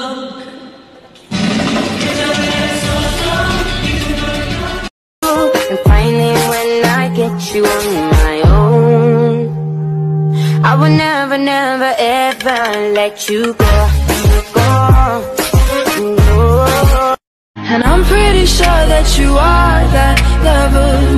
And finally when I get you on my own, I will never, never, ever let you go, go. And I'm pretty sure that you are that lover